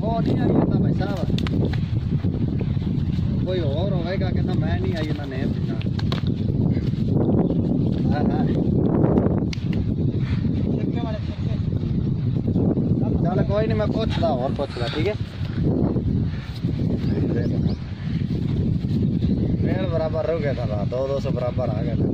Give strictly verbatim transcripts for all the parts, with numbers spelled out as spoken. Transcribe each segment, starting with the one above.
ਉਹ ਨਹੀਂ ਆਈ ਜਾਂਦਾ ਭਾਈ ਸਾਹਿਬ कोई और होगा कहना मैं नहीं आई ना नेम देना हाँ हाँ चल कोई नहीं मैं पूछ ला और पूछ ला ठीक है पेड़ बराबर रुक गया था दो दो सौ बराबर आ गया था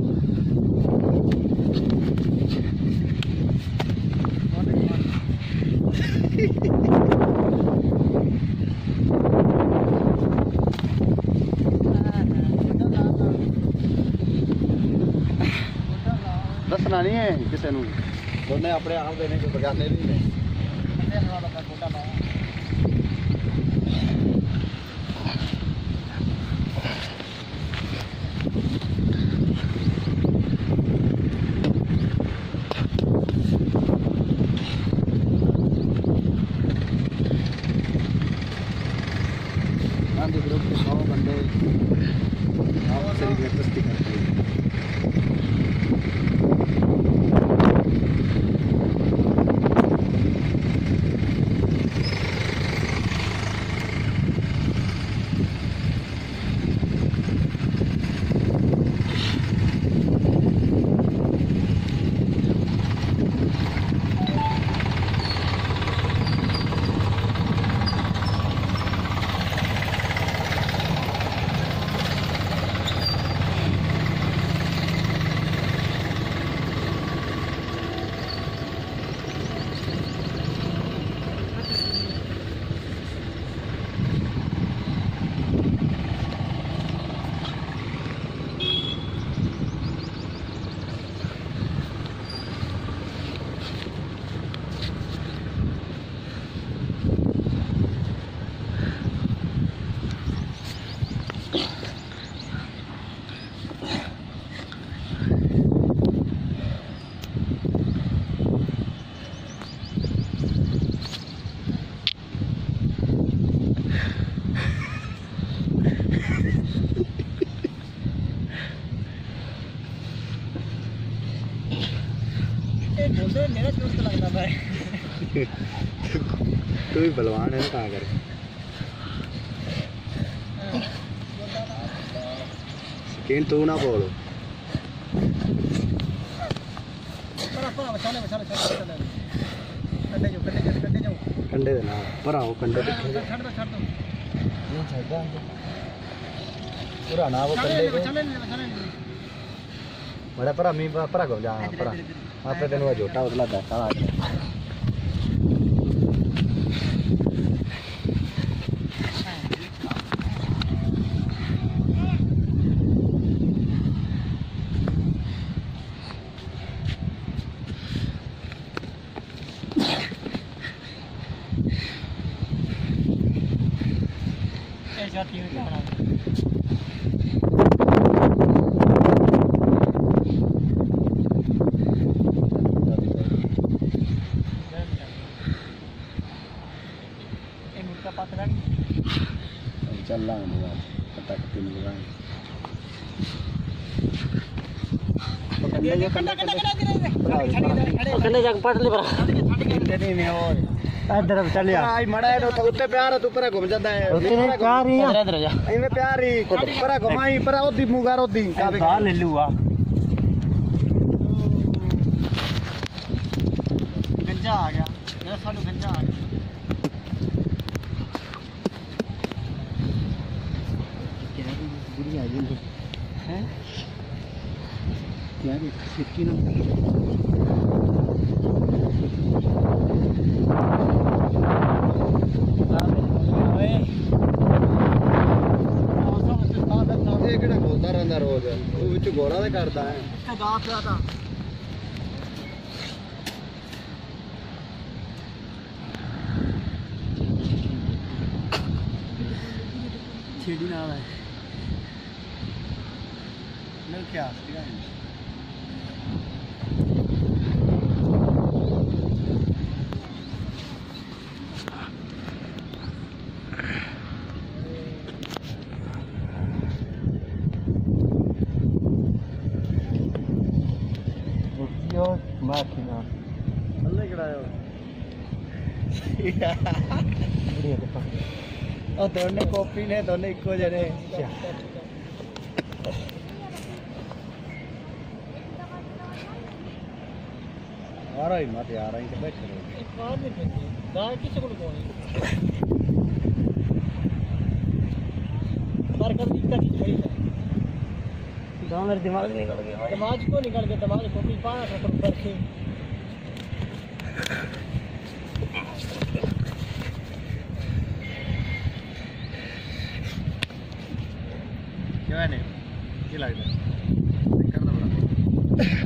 दसना नहीं है किसी को दोने अपने आप देने के बगाने भी नहीं गांधी ग्रुप के सौ बंदे आपसे रिक्वेस्ट करते हैं मेरा दोस्त लगता भाई तू भी बलवान है कहाँ कर लेकिन तू ना बोलो कंडे दे ना पर आओ कंडे पूरा ना वो कंडे बड़ा पर मी पर को जा पर आपने तेन झोटा उतला बैठा आ जाती है क्या चल रहा है पता कति मिल रहा है कंडे जाके पट ले पर नहीं और इधर चल यार आई मड़ा है तो उत्ते प्यार है तू पर घूम जाता है उत्ते प्यार ही है इधर जा इनमें प्यार ही पर घुमाई पर ओदी मुगार ओदी का ले लूआ गंजा आ गया मेरा साडू गंजा आ गया बुढ़िया जी हैं यार सिक्की ना ਇਹ ਕਿਹੜਾ ਬੋਲਦਾ ਰਹਿੰਦਾ ਰੋਜ਼ ਉਹ ਵਿੱਚ ਗੋਰਾ ਦਾ ਕਰਦਾ ਹੈ ਇੱਥੇ ਗਾ ਪਿਆ ਤਾਂ ਛੇੜੀ ਨਾਲ ਹੈ ਮੈਂ ਕਿਹਾ ਸੀਗਾ Macchina. Allegra. ਉਹ ਦੋਨੇ ਕਾਪੀ ਨੇ ਦੋਨੇ ਇੱਕੋ ਜਿਹੇ ਨੇ ਆ ਰਹੀ ਮਤ ਆ ਰਹੀ ਤੇ ਬੈਠ ਰਹੇ ਇੱਕ ਬਾਹਰ ਨਹੀਂ ਪੈਂਦੀ ਦਾ ਕਿਸੇ ਕੋਲ ਕੋਣੀ पर कभी दिक्कत ही पड़ी है गाँव मेरे दिमाग से निकल गया दिमाग को निकल गया दिमाग को भी पाना था पर ऊपर से क्यों है नहीं क्या लग रहा है कर दो बड़ा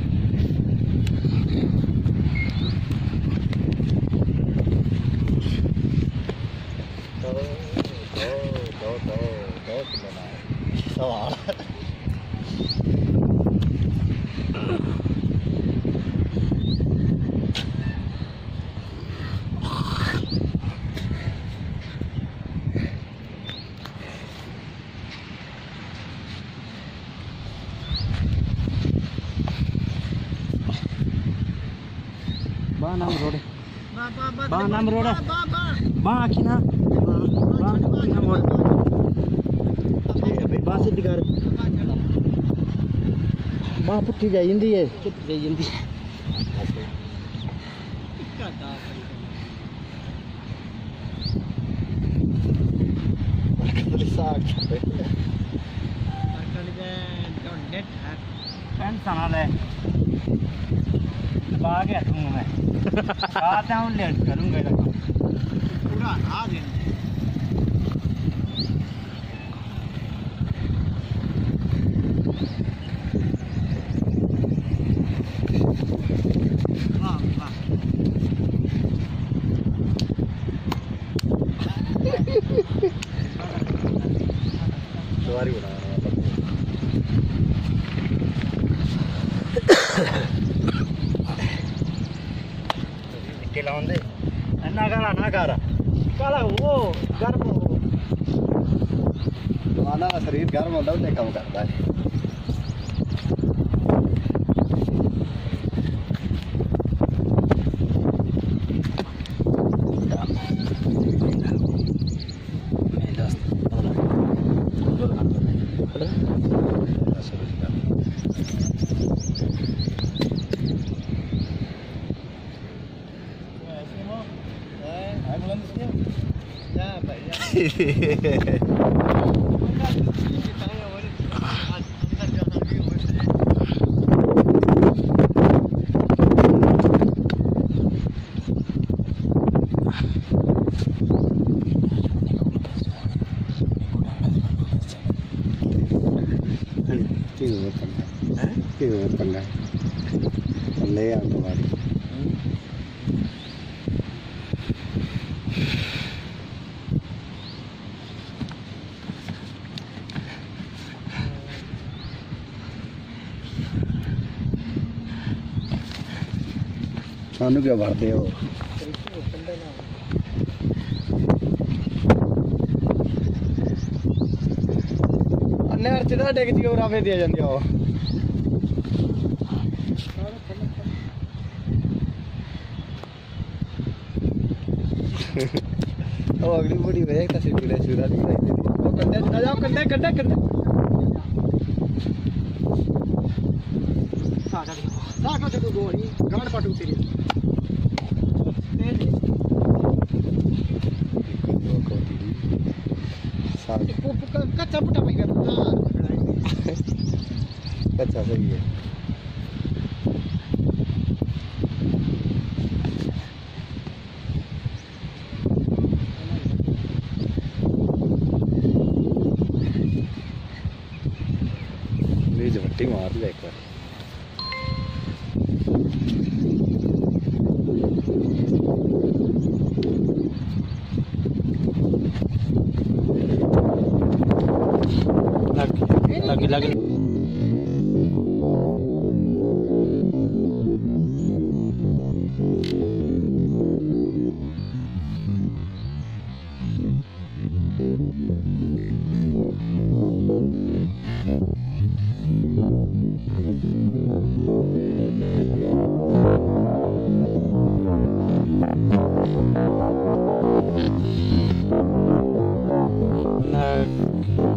सवाल बा नाम रोड बा नाम रोड बा आखी ना बा नाम रोड बस दिकार मां पुट्ठी जाई जंदी है पुट्ठी जाई जंदी टेंशन ना ले दबा के रखूंगा मैं बात है लेट करूंगा पूरा आ दे सवारी बना लाउंदे ना गाला ना गारा काला वो गर्म हो माना शरीर गर्म होता है काम करता है पंगा ले हमारी सानू क्या भरते हो नहर च ना डिग जी और आवे दिया जांदी हो ओ अगली बड़ी वे का सिकुले सुरा नहीं लाइते ओ कंडे ना जाओ कंडे कंडे कंडे साटा साटा तो गोरी गाड़ पाटू तेरी तेरे साट को कच्चा पुटा पे करता कच्चा सही है झपट्टी मार ले एक बार लग लग लग Thank you. है।